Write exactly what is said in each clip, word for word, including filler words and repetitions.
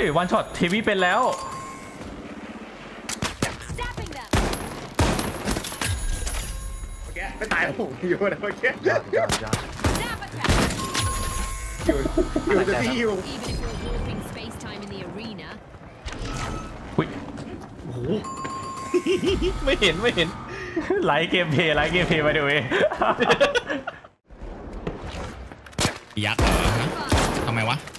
วันช็อตเทวีเป็นแล้วไม่ตายผมอยู่นะเมื่อกี้อยู่อยู่จะพี่อยู่อุ้ยโอ้โหไม่เห็นไม่เห็นไลฟ์เกมเพย์ไลฟ์เกมเพย์มาดูเองยักษ์เหรอฮะทำไมวะ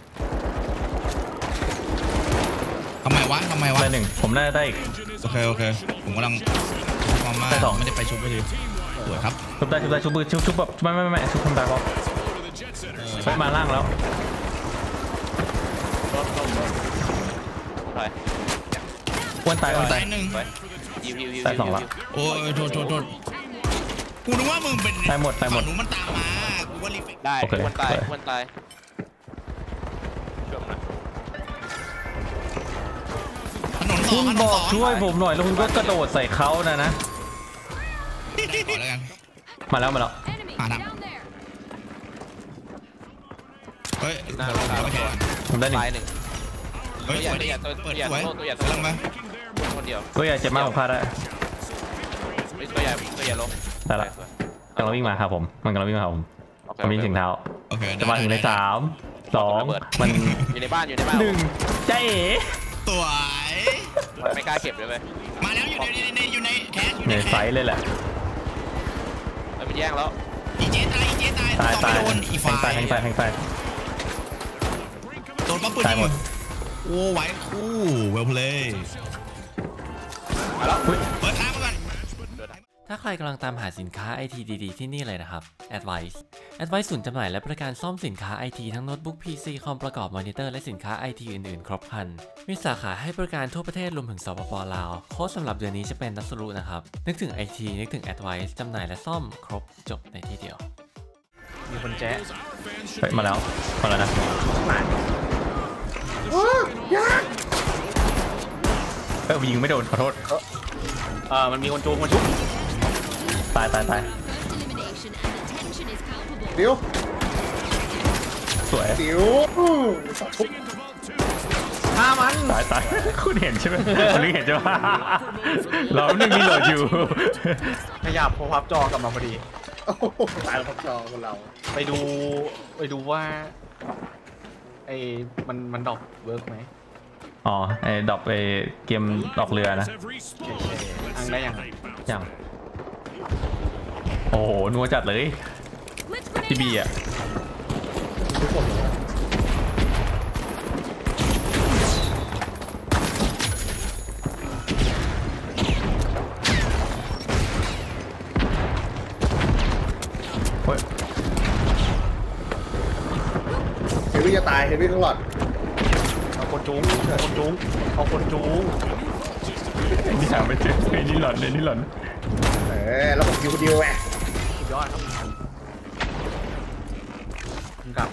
ทำไมวะทำไมวะได้หนึ่งผมน่าจะได้อีกโอเคโอเคผมกำลังความมาได้สองไม่ได้ไปชุบไปเลยสวยครับชุบได้ชุบได้ชุบมือชุบชุบแบบไม่ไม่ไม่ชุบทำได้เพราะไปมาล่างแล้วอ้วนตายอ้วนตายหนึ่งตายสองละโอ้ยโทษโทษโทษกูนึกว่ามึงเป็นตายหมดตายหมดหนูมันตามมากูว่ารีเฟกได้อ้วนตายอ้วนตายคุณบอกช่วยผมหน่อยแล้วคุณก็กระโดดใส่เขานะนะมาแล้วมาแล้วผ่านอ่ะเฮ้ยผมได้หนึ่งเฮ้ยสวยดิเปิดสวยตัวใหญ่ตัวมาคนเดียวตัวใหญ่เจ็บมากผมพลาดได้ตัวใหญ่ตัวใหญ่ลงแต่ละกำลังวิ่งมาครับผมมันกำลังวิ่งมาครับผมมันมีถึงเท้าจะมาถึงในสามสองมันอยู่ในบ้านอยู่ในบ้านหนึ่งใจเอ๋สวยไม่กล้าเก็บเลยไหมมาแล้วอยู่ในในอยู่ในแคสอยู่ในไซส์เลยแหละมันแย่งแล้วอีเจตายอีเจตายตายตายแทงตายแทงตายแทงตายโดนปั๊บปืนตายหมดโอ้ไหวคู่เวลเพลย์มาแล้วเปิดทางมาก่อนถ้าใครกำลังตามหาสินค้า ไอ ที ดีๆที่นี่เลยนะครับ Advice Advice ศูนย์จำหน่ายและบริการซ่อมสินค้า ไอ ที ทั้งโน้ตบุ๊ก พี ซี คอมประกอบมอนิเตอร์และสินค้า ไอ ที อื่นๆครบครันมีสาขาให้บริการทั่วประเทศรวมถึงสปป.ลาวโค้ดสำหรับเดือนนี้จะเป็นนัสรุนะครับนึกถึง ไอ ที นึกถึง Advice จำหน่ายและซ่อมครบจบในที่เดียวมีคนแจ๊ะไปมาแล้วมาแล้วนะโอ้ยากเออยิงไม่โดนขอโทษเออมันมีคนจูงมาชุบตายตายตายเดี๋ยวสวยเดี๋ยวชุบฆ่ามันตายตายคุณเห็นใช่ไหมคุณเห็นใช่ไหมเราหนึ่งมีโหลดอยู่ขยับโพพับจอกลับมาพอดีตายแล้วพับจอคนเราไปดูไปดูว่าไอ้มันมันดอกเวิร์กไหมอ๋อไอ้ดอกไอ้เกมดอกเรือนะอังได้ยังยังโอ้โหนัวจัดเลยทีบีอ่ะทุกคนเลยเฮฟวี่จะตายเฮฟวี่ทั้งหลอดเอาคนจูงเอาคนจูงเอาคนจูงนี่หาไม่เจอไอ้นี่หลอนเลยนี่หลอนเออแล้วผมอยู่คนเดียวแหวะสุดยอดครับกับ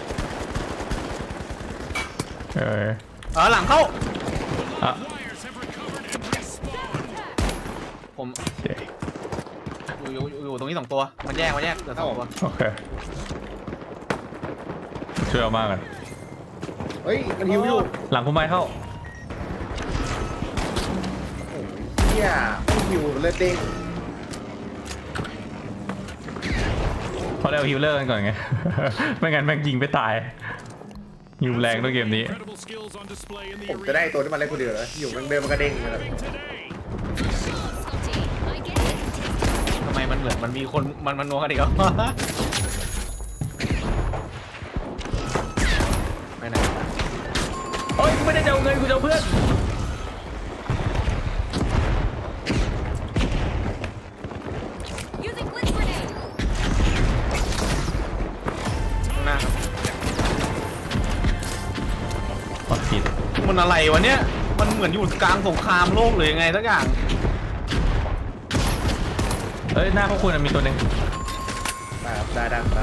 เออเออหลังเข้าอ่ะผมอยู่อยู่อยู่ตรงนี้สองตัวมันแยกมันแยกเหลือสองตัวโอเคช่วยเอามากกันเฮ้ยมันหิวอยู่หลังพุ่มไม้เข้าโอ้ยเฮียหิวเลือดเด้งเขาได้เอาฮิลเลอร์กันก่อนไงไม่งั้นแม่งยิงไปตายฮิวแรงตัวเกมนี้ผมจะได้ตัวที่มันเล่นคนเดียวแล้วอยู่มันเดินมันกระเด้งเลยทำไมมันเหมือนมันมีคนมันมันนัวกันอีกแล้วไม่นะโอ้ยกูไม่ได้จะเอาเงินกูจะเอาเพื่อนมันอะไรวะเนี่ยมันเหมือนอยู่กลางสงครามโลกเลยไงสักอย่างเอ้ยหน้าพวกคุณมีตัวหนึ่งได้ได้ได้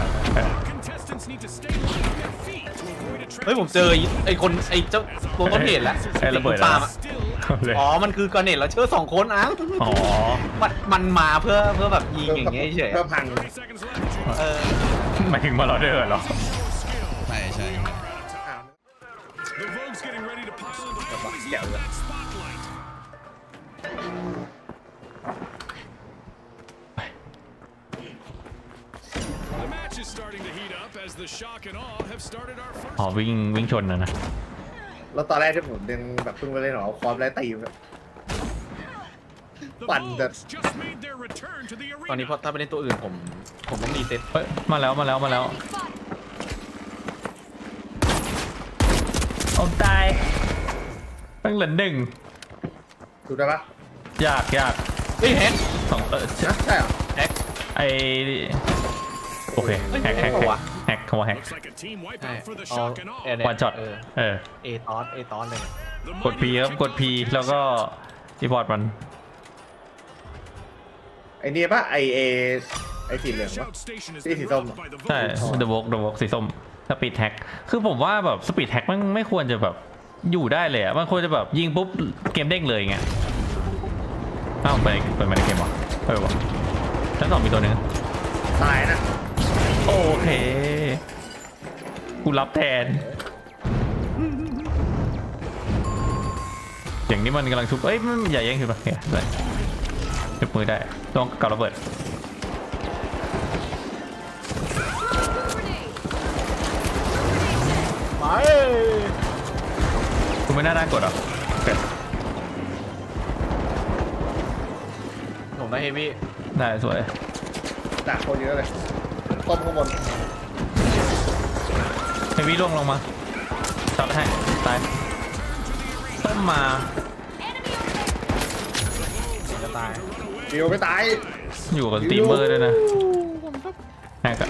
เฮ้ยผมเจอไอ้คนไอ้เจ้าตัวต้นเหตุแล้วไอ้ระเบิดปาล์มอ๋อมันคือกระเน็ตแล้วเชื่อสองคนอ่ะอ๋อมันมันมาเพื่อเพื่อแบบยิงอย่างเงี้ยเฉยเพื่อพังเออหมายถึงมาเราเด้อเหรอใช่ใช่แจ๋วเลยอ๋อวิ่งวิ่งชนนะนะแล้วตอนแรกที่ผมยังแบบเพิ่งไปเล่นหรอความไร้ตีแบบปั่นแต่ตอนนี้พอถ้าไปเล่นตัวอื่นผมผมต้องรีเซ็ตเฮ้ยมาแล้วมาแล้วมาแล้วเอาตายตั้งเหลือหนึ่งดูได้ปะยากยากเฮ้ยแฮกสองเออนะใช่เหรอแฮกไอโอเคแฮกแฮกแฮกแฮกเขาว่าแฮกใช่เอาเอเวันช็อตเออเออเอตอสเอตอสเลยกด P ครับกด P แล้วก็รีพอร์ตมันไอ้นี่ปะไอเอไอสีเหลืองปะสีสีส้มใช่ The Walk The Walk สีส้มสปีดแท็กคือผมว่าแบบสปีดแท็กมันไม่ควรจะแบบอยู่ได้เลยอ่ะมันควรจะแบบยิงปุ๊บเกมเด้งเลยไงอ้าวไปเปิดมาในเกมวะเปิดวะชั้นสองมีตัวหนึงตายนะโอเคกูรับแทนอย่างนี้มันกำลังชุบเอ้ยมันอย่าแย่งชุบปะเนี่ยเลยชุบมือได้ต้องกับระเบิดไปคุณไม่น่าได้กดหรอโอเคผมได้เฮฟวี่ได้สวยด่าคนเยอะเลยต้มข้างบนเฮฟวี่ล่วงลงมาช็อตให้ตายต้มมาจะตายดิวไม่ตายอยู่กับสตรีมเมอร์ด้วยนะแฮกอะ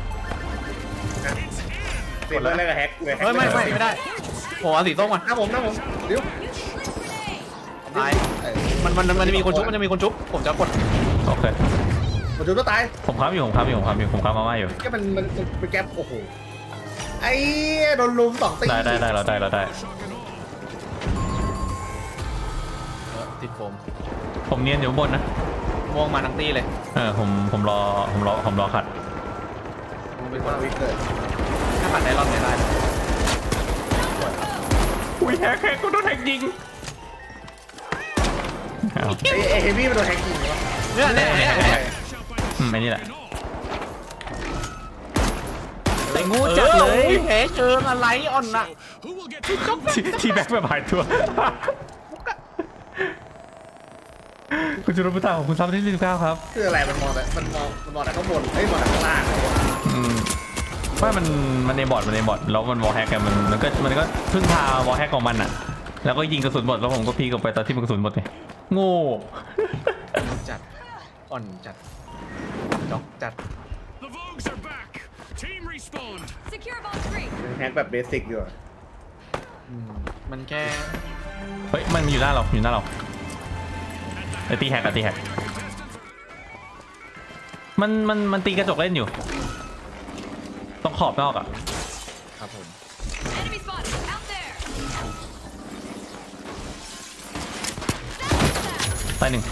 เสร็จแล้วก็แฮกเลยเฮ้ยไม่ไม่ไม่ได้ผมเอาสีส้มก่อนนะผมนะผมดิวตายมันมันมันจะมีคนชุบมันจะมีคนชุบผมจะกดโอเคผมจุดก็ตายผมค้ำอยู่ผมค้ำอยู่ผมค้ำอยู่ผมค้ำมาม่าอยู่แค่มันมันเป็นแก๊ปโอ้โหไอ้โดนลุมสองตีได้ได้ได้เราได้เราได้ติดโฟมผมเนียนอยู่ข้างบนนะม่วงมาทั้งตีเลยเออผมผมรอผมรอผมรอขัดเป็นคนวิกเกิดถ้าปัดได้รอบไหนได้อุ้ยแฮกแฮกก็โดนแฮกยิงเอาไอ้ไอ้เฮฟวี่มันโดนแฮกจริงวะเนี่ยเนี่ยเนี่ยอืมไอ้นี่แหละแต่งูจัดเลยแผลเชิงอะไรอ่อนน่ะที่ที่แบ็คแบบหายตัวคุณจุลพุทธาของคุณซับที่สี่สิบเก้าครับคืออะไรมันมองแต่มันมองมันมองแต่ข้างบนเฮ้ยมองแต่ข้างล่างอืมว่ามันมันในบอร์ดมันในบอร์ดแล้วมันวอลแฮกกันมันมันก็มันก็พึ่งพาวอลแฮกของมันอ่ะแล้วก็ยิงกระสุนหมดแล้วผมก็พีกลับไปตอนที่มันกระสุนหมดไงโง่จัดอ่อนจัดจ็อกจัดเป็นแฮกแบบเบสิกอยู่อะมันแค่เฮ้ยมันอยู่หน้าเราอยู่หน้าเราไอตีแฮกอะตีแฮกมันมันมันตีกระจกเล่นอยู่ต้องขอบนอกอะครับผมตายหนึ่ง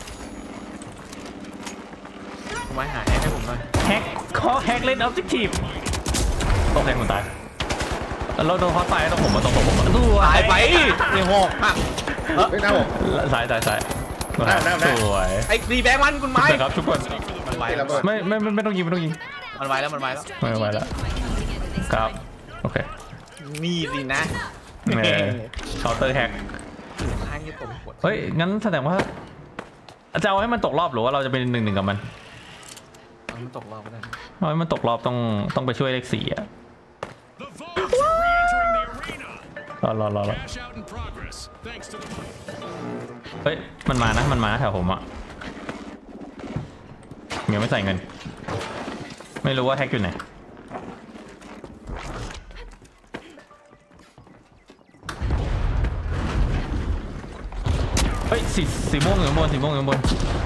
ผมไว้หาแฮกให้ผมหน่อยแฮกขอแฮกเล่นออบเจกทีฟตกแฮกคนตายเราโดนคอสไฟต้องผมมาต้องผมมาดูตายไปในหอกหักเฮ้ยหน้าผมสายสายสายได้ได้ได้สวยไอ้รีแบงมันคุณไม้ครับทุกคนมันไวตีแล้วระเบิดไม่ไม่ไม่ไม่ต้องยิงไม่ต้องยิงมันไวแล้วมันไวแล้วไม่ไหวแล้วครับโอเคนี่สินะเออเคาน์เตอร์แฮกข้างยี่ผมกดเฮ้ยงั้นแสดงว่าจะเอาให้มันตกรอบหรือว่าเราจะเป็นหนึ่งหนึ่งกับมันมันตกรอบก็ได้เอาให้มันตกรอบต้องต้องไปช่วยเลขสี่อะรอรอรอรอเฮ้ยมันมานะมันมาแถวผมอะเมียไม่ใส่เงินไม่รู้ว่าแฮกอยู่ไหนเฮ้ยสีสีม่วงอยู่ข้างบนสีม่วงอยู่ข้างบน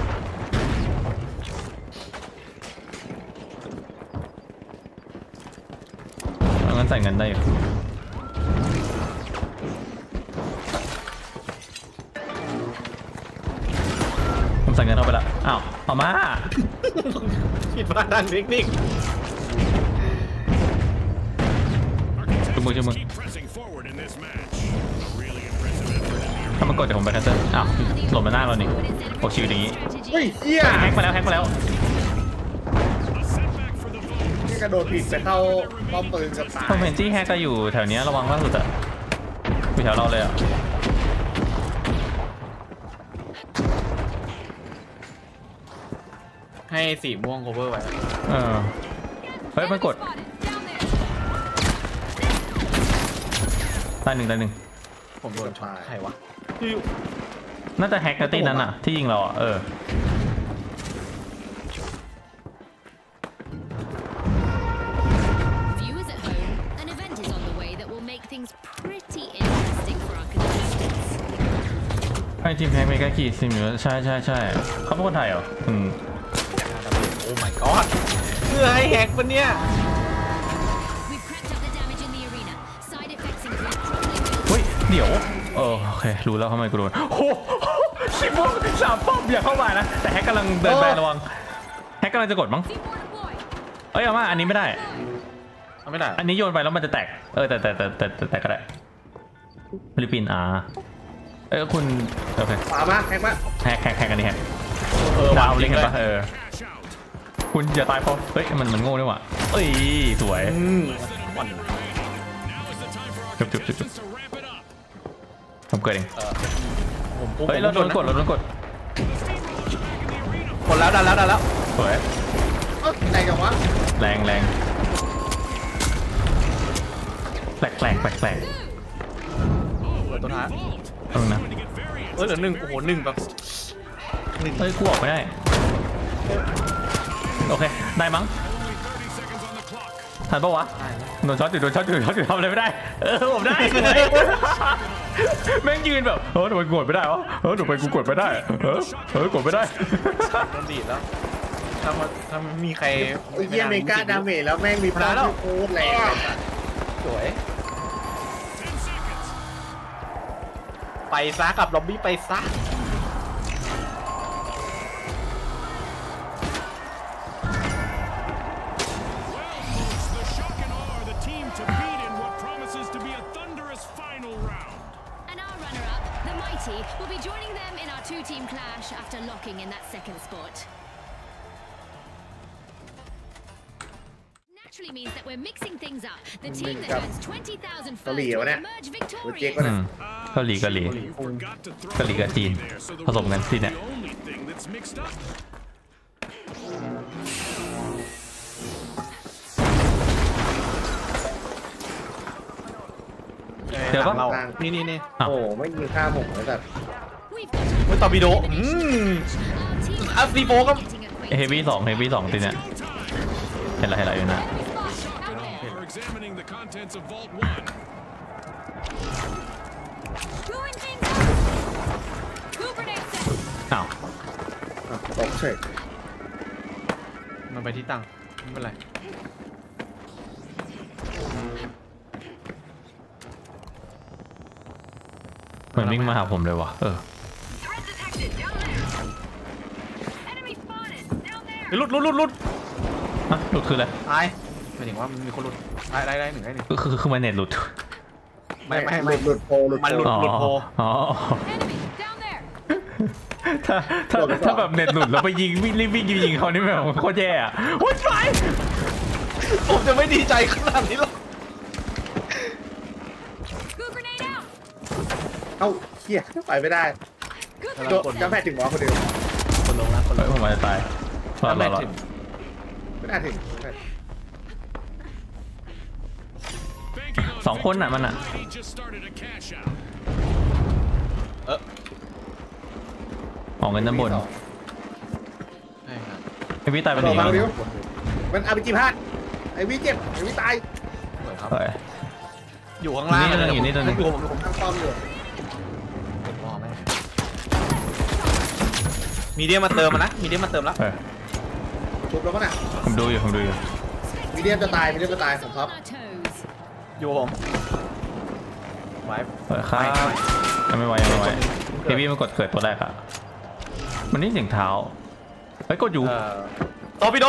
เอางั้นใส่เงินได้อยู่ผมใส่เงินเข้าไปละอ้าวเอามาคิดว่าดันเทคนิคจุ่มมือจุ่มมือถ้ามันกดเดี๋ยวผมไปคัตเตอร์อ้าวหล่นมาหน้าเรานี่โอชิวอย่างนี้เฮ้ยเหี้ยแฮกมาแล้วแฮกมาแล้วนี่กระโดดผิดไปเข้าป้อมปืนกับตายผมเห็นจี้แฮกก็อยู่แถวนี้ระวังล่าสุดอะอยู่แถวเราเลยอะให้สีม่วง cover ไว้เออเฮ้ยมันกดตายหนึ่งตายหนึ่งผมโดนช็อตใครวะน่าจะแฮกนะตีนั้นอะที่ยิงเราอะเออ Viewers at home, an event is on the way that will make things pretty interesting for our contestants. ไอทีมแฮกเมกาคีซิมอยู่ใช่ใช่ใช่เขาเป็นคนไทยเหรออืมโอ้ my god เพื่อให้แฮกปะเนี่ย We've cranked up the damage in the arena. Side effects include troubling เฮ้ยเดี๋ยวเออโอเครู้แล้วทำไมกูโดนโอ้โหสิบวงสามป้อมอย่าเข้ามานะแต่แฮกกำลังเดินไประวังแฮกกำลังจะกดมั้ง Seaborn deploy. เอ้ยเอามาอันนี้ไม่ได้เอาไม่ได้อันนี้โยนไปแล้วมันจะแตกเออแต่แต่แต่แต่แต่แต่ก็ได้ฟิลิปปินส์อ่าเออคุณโอเคขวามาแฮกมาแฮกแฮกแฮกอันนี้แฮกเออดาวจลิริงงก์เลเห็นยปะเออคุณอย่าตายเพราะเฮ้ยมันมันโง่ด้วยว่ะเอ้ยสวยอืมวันจุบจุบจุบจุบผมเกิดเองผมผมเฮ้ยเราโดนกดเราโดนกดกดแล้วดันแล้วดันแล้วสวยเอ้าไหนกันวะแรงแรงแปลกแปลกแปลกแปลกเปิดตัวท้ายเออนะเออเหลือหนึ่งโอ้โหหนึ่งแบบหนึ่งเฮ้ยกูออกไม่ได้โอเคได้มั้งทันปะวะโดนช็อตอยู่โดนช็อตอยู่โดนช็อตอยู่ทำอะไรไม่ได้เออผมได้แม่งยืนแบบเออทำไมกูกดไม่ได้วะเออทำไมกูกดไม่ได้เออเออกดไม่ได้โดนดีดแล้วถ้ามาถ้ามีใครไอ้เหี้ยเมกาดาเมจแล้วแม่งมีป้อมที่โคตรแรงเลยสัตว์สวยไปซะกับล็อบบี้ไปซะ The shock and awe are the team to beat in what promises to be a thunderous final round. And our runner-up, the Mighty, will be joining them in our two-team clash after locking in that second spot. Naturally means that we're mixing things up. The team that earns twenty thousand first will emerge โอ้เจ๊ก victorious. ก็อืนะมเกาหลีเกาหลี You forgot to throw เกาหลีกับจีน there, so the ผสมกันสิเนี่ย the only thing that's mixed up. เดี๋ยวปะเรานี่นี่นี่อ้าวโอ้ไม่ยิงข้ามผมเลยสัตว์ We've got เฮ้ยตอร์ปิโดอืม our team อ่ะซีโฟก็ getting เฮ acquainted. วี่สองเฮวี่สองทีเนี่ยเห็นละเห็นละอยู่นะ We're examining the contents of Vault One. Blowing things up. Cooper Nixon. อ้าวอ่ะตกเฉยมันไปที่ตั้งไม่เป็นไรเหมือนวิ่งมาหาผมเลยว่ะเออ Threat detected. Down there. Enemy spotted. Down there. หลุดหลุดหลุดหลุดฮะหลุดคืออะไรตายหมายถึงว่ามันมีคนหลุดได้ได้ได้หนึ่งได้หนึ่งคือคือคือมันเน็ตหลุดไม่ไม่หไม่ลุดหลุดโพหลุดมันหลุดอ๋ออ๋อ Enemy down there. ถ้าถ้าถ้าแบบเน็ตหลุดแล้วไปยิงวิ่งรีบวิ่งยิงเขานี่แบบโคตรแย่อะโอ้ยไฟผมจะไม่ดีใจขนาดนี้หรอก Good grenade out. เอ้าเหี้ยไปไม่ได้ Good โดนกำแพงถึงหมอคนเดียวคนลงแล้วคนลเฮ้ยงผมอาจจะตายรอดรอดรอดไม่น่าถึง Banking on สองคนน่ะมันอ่ะ He just started a cash out. เออออกเงินด้านบนใช่ครับไอพี่ตายกเป็ระนโดหดนีมามั้งเร็วมันอาร์พีจีพลาดไอ้วิเจ็บไอ้วิตายสวยครับเฮ้ยอยู่ข้างล่างอยู่นี่ตัวหนึ่งอยู่นี่ตัวหนึ่งอยู่ผมอยู่ผมตั้งป้อมอยู่ผมรอแม่มีเดียมาเติมมานะมีเดียมาเติมแล้วเออชุบแล้วมั้งน่ะผมดูอยู่ผมดูอยู่มีเดียมจะตายมีเดียมจะตายผมครับ on our toes. อยู่ผมไว้เออครับยังไม่ไหวยังไม่ไหวเฮวี่มันกดเกิดตัวแรกอะมันนี่เสียงเท้าเฮ้ยกดอยู่เอ่อตอร์ปิโด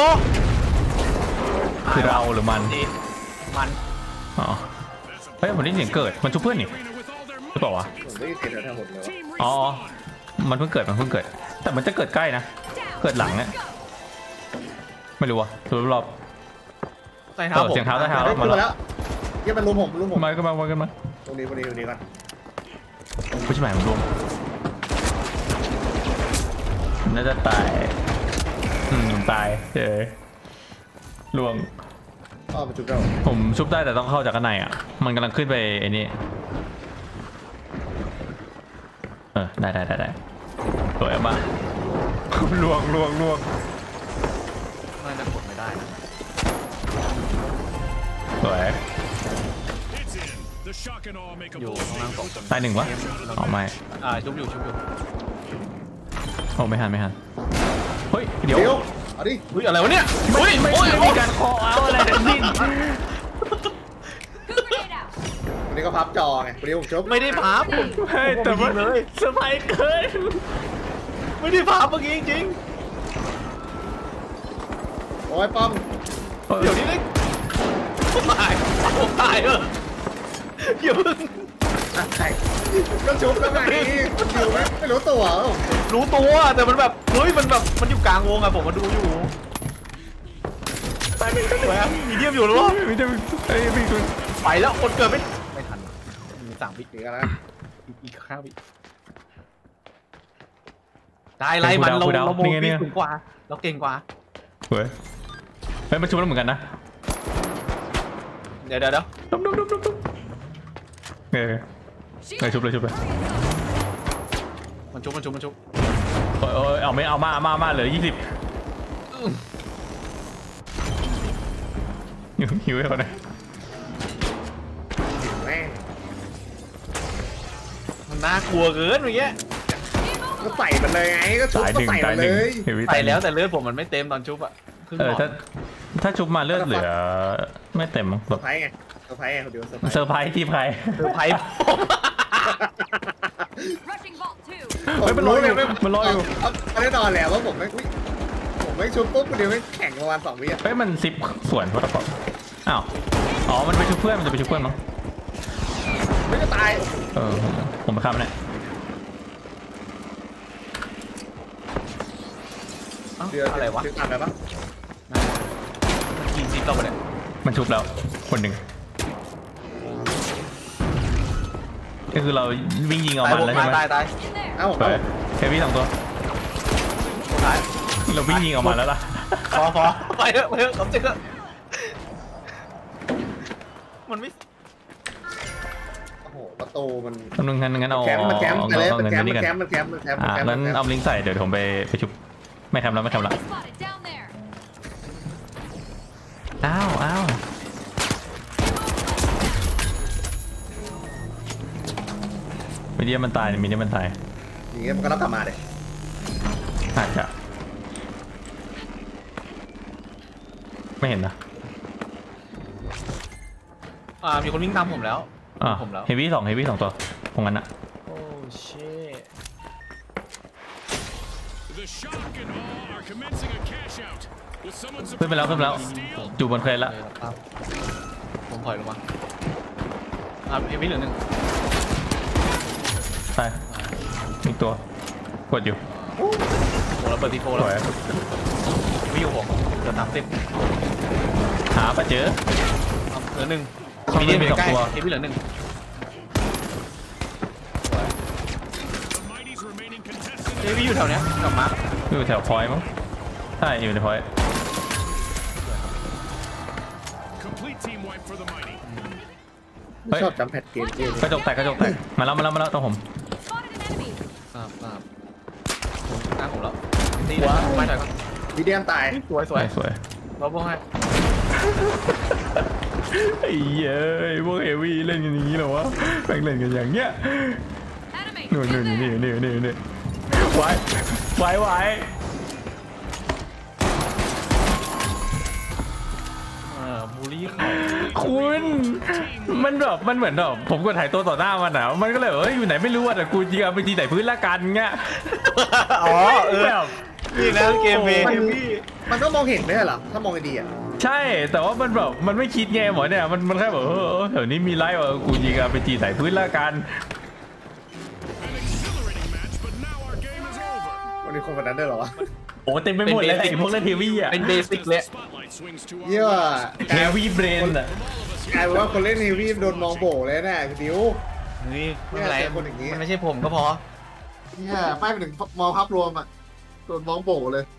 คือเราหรือมันดีมันอ๋อเฮ้ยผมได้ยินเสียงเกิดมันชุบเพื่อนนี่ Arena with all their หรือเปล่าวะผมได้ยินเสียงแถวๆผมเลยว่ะ Team อ๋อ respawn. มันเพิ่งเกิดมันเพิ่งเกิด แต่มันจะเกิดใกล้นะ เกิดหลังเนี่ยไม่รู้วะรอบใต้ๆเท้าเออผมเสียงเท้าใต้เท้าเฮ้ยมาขึ้นมาแล้แล้ว วเยี่ยมันรุมผมรุมผมมาก็มามากันมาตรงนี้ตรงนี้ตรงนี้ก่อนผู้ชายมันรวมน่าจะตายอืมตายเจอล่วงอ้อมันจุดเราผมชุบได้แต่ต้องเข้าจากข้างในอ่ะ มันกำลังขึ้นไปไอ้นี่เออได้ได้ได้ได้สวยมากลวงลวงลวงน่าจะกดไม่ได้นะสวย It's in. The shock and awe make a อยู่ bold ข้างล่าง statement สอง with the ตายหนึ่งวะอ๋อไม่อ่าชุบอยู่ชุบอยู่โอ้ไม่ทันไม่ทันเฮ้ยเดี๋ยวเดี๋ยวเอาดิอุ้ยอะไรวะเนี่ยไม่อุ้ยไม่โอ้ยไม่โอ้มียการคอเอาอะไรทั้งสิ้น Grenade out. วันนี้ก็พับจอไงวันนี้ผมชุบไม่ได้พับผมเฮ้ยแต่ว่าเลยเซอร์ไพรส์เกินไม่ได้พับเมื่อกี้จริงโอ้ยป้อมๆเดี๋ยวนี้ได้ผมตายผมตายเอออย่าเพิ่งใครก็ชุบแล้วไงอยู่ไม่ไม่รู้ตัวรู้ตัวแต่มันแบบเฮ้ยมันแบบมันอยู่กลางวงอะผมมาดูอยู่ตายหนึ่งตายหนึ่งมีเดียมอยู่หรือวะไม่ได้ไอ้พี่คุณไปแล้วคนเกิดไม่ไม่ทันมีสามวิหนีกันแล้วอีกอีกห้าวิได้ไรมันเราเราโมบิสูงกว่าเราเก่งกว่าเฮ้ยเฮ้ยมันชุบแล้วเหมือนกันนะเดี๋ยวเดี๋ยวเดี๋ยวดุ๊บดุ๊บดุ๊บดุ๊บดุ๊บเออเออชุบเลยชุบเลยมันชุบมันชุบมันชุบเออเออเอาไม่เอามาเอามาเอามาเหลือยี่สิบหิวหิวให้เขาหน่อยแม่งมันน่ากลัวเกินเมื่อกี้ก็ใส่มันเลยไงก็ชุบตายหก็นึ่งใส่ตามัยนหเลนึ่งยเฮวี่ไปตายหนึ่งแล้วแต่เลือดผมมันไม่เต็มตอนชุบอะครึ่งเอหลออดถ้าถ้าชุบมาเลือดเหลือไม่เต็มมั้งเซแบอบ ร์ไพรส์ไงเซอร์ไพรส์ไงคนเดียวเซอร์ไพรส์เซอร์ไพรส์ทีมใครเซอร์ไพรส์ผม Rushing vault two. เฮ้ยมันลอยอยู่มันลอยอยู่แน่นอนแหละว่าผมไม่อุ๊ยผมไม่ชุบปุ๊บคนเดียวไม่แข่งประมาณสองวิอ่ะเฮ้ยมันซิปส่วนเพราะตะปอบอ้าวอ๋อมันไปชุบเพื่อนมันจะไปชุบเพื่อนมั้งไม่จะตายเออผมไปข้ามมันเนี่ยเดือดอะไรวะชุบตามไปปะกินซิปเราไปเนี่ยมันชุบแล้วคนหนึ่งก็คือเราวิ่งยิงเอาตายมันผมแล้วตาใช่ยไหมตายตาย In there. เอ้าผมเฮ้เอ้ายเฮฟวี่สองตัวตายเราวิ่งยิงเอามันแล้วล่ะพอพอไปเถอะไปเถอะผมเจอมันไม่โอ้โหประตูมันตำนึงงั้นงั้นเอาแคมป์มันแคมป์เอาไปเลยเอามันเงินแคไปมป์นี่มันกันแคมป์มันแคมป์มันแคมป์อ่ามันแคมป์งั้นเอาลิงก์ใส่เดี๋ยวผมไปไปชุบไม่ทำแล้วไม่ทำแล้ว Spotted down there. อ้าวอ้าวมีเดียมันตายมีเดียมันตายอย่างเงี้ยมันก็รับกลับมาเลยอาจจะไม่เห็นนะอ่ามีคนวิ่งตามผมแล้วอ่าผมแล้วเฮฟวี่สองเฮฟวี่สองตัวตรงนั้นอะโอ้เช่ The shock and awe are commencing a cash out. With someone ขึ้นไปแล้วขึ้นไปแล้ว steal. อยู่บนเครนแล้วครับผมถอยลงมาอ่าเอวิเหลือหนึ่งตายอีกตัวกดอยู่โอ้แล้วเปิดทีโฟสแล้ววยวิ่งอยู่ผมเหลือสามสิบหาปะเจอเหลือหนึ่งข้างบนมีสองตัวเอวิเหลือหนึ่ง The mighty's remaining contestants. เอวิอยู่แถวเนี้ยกลับมาอยู่แถวพอยต์มั้งใช่อยู่ในพอยต์ Complete team wipe for the mighty. เฮ้ยชอบจำแพดเกมเกมกระจกแตกกระจกแตกมาแล้วมาแล้วมาแล้วตรงผม Spotted an enemy. ทราบทราบหน้าผมแล้วนี่นะไม่ถอยก่อนวิดีโอตายสวยสวยสวยเราบ้องให้ไอ้เย้ยพวกเฮฟวี่เล่นกันอย่างนี้เหรอวะแม่งเล่นกันอย่างเงี้ย Enemy. นู่นนู่น In นี่ there. นี่นี่นี่ไว้ไว้ไว้เออบูลลี่เขาคุณมันแบบมันเหมือนแบบผมก็ถ่ายตัวต่อหน้ามันอ่ะมันก็เลยเอ้ยอยู่ไหนไม่รู้อ่ะแต่กูยิงเอาไปทีไหนพื้นละกันเงี้ยอ๋อเออแบบนี่นะเกมเมย์มันมันก็มองเห็นไม่ใช่เหรอถ้ามองดีๆอ่ะใช่แต่ว่ามันแบบมันไม่คิดไงหมอเนี่ยมันมันแค่แบบเออแถวนี้มีไลฟ์อ่ะกูยิงเอาไปทีไหนพื้นละกันมีคนแบบนั้นด้วยเหรอวะโอ้เต็มไปหมดเลยไอ้พวกเล่นเฮฟวี่อ่ะเป็นเบสิกเลย Spotlight swings to เยี่ย our เฮฟวี่เบรนอ่ะกลายเป็นว่าคนเล่นเฮฟวี่โดนมองโบเลยนะคุณดิวเฮ้ยไม่เป็นไรเนี่ยเจอคนอย่างงี้มันไม่ใช่ผมก็พอเนี่ยป้ายไปถึงมองภาพรวมอ่ะโดนมองโบเลย